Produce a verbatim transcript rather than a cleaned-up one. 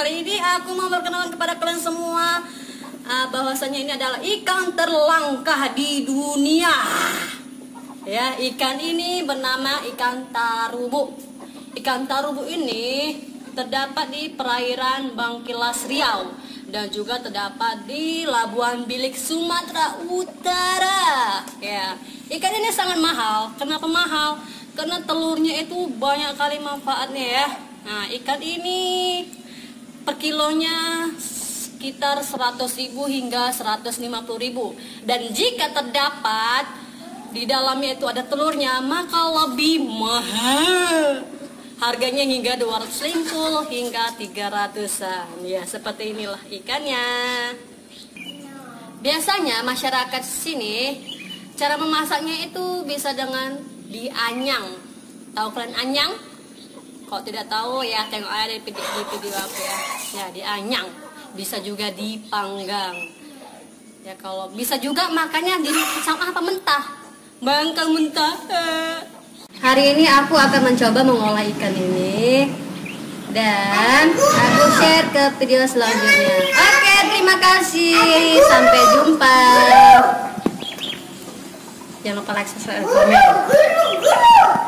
kali ini aku mau perkenalkan kepada kalian semua uh, bahwasanya ini adalah ikan terlangka di dunia. Ya, ikan ini bernama ikan tarubu. Ikan tarubu ini terdapat di perairan Bangkilas Riau dan juga terdapat di Labuan Bilik, Sumatera Utara. Ya, ikan ini sangat mahal. Kenapa mahal? Karena telurnya itu banyak kali manfaatnya ya. Nah, ikan ini per kilonya sekitar seratus ribu hingga seratus lima puluh ribu. Dan jika terdapat di dalamnya itu ada telurnya, maka lebih mahal. Harganya hingga dua ratus lima puluh hingga tiga ratusan. Ya, seperti inilah ikannya. Biasanya masyarakat sini cara memasaknya itu bisa dengan dianyang. Tahu kalian anyang? Kalau tidak tahu ya tengok aja di video, di video aku ya. Ya, dianyang. Bisa juga dipanggang. Ya, kalau bisa juga makannya di sama apa mentah. Bangkang mentah. Hari ini aku akan mencoba mengolah ikan ini dan aku share ke video selanjutnya. Oke, terima kasih. Sampai jumpa. Jangan lupa like, subscribe, komen.